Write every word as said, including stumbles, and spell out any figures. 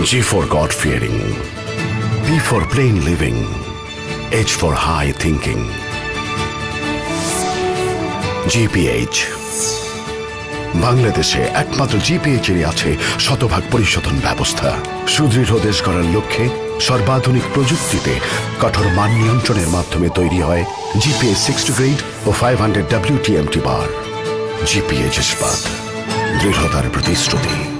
G for God-fearing, P for plain living, H for high thinking. G P H বাংলাদেশে একমাত্র GPH এর আছে শতভাগ পরিশোধন ব্যবস্থা। সুদৃঢ় দেশ গড়ার লক্ষ্যে সর্বাধুনিক প্রযুক্তিতে কঠোর মান নিয়ন্ত্রণের মাধ্যমে তৈরি হয় জিপিএইচ সিক্সটি গ্রেড ও five hundred WTMT bar. GPH ইস্পাত, দৃঢ়তার প্রতিশ্রুতি।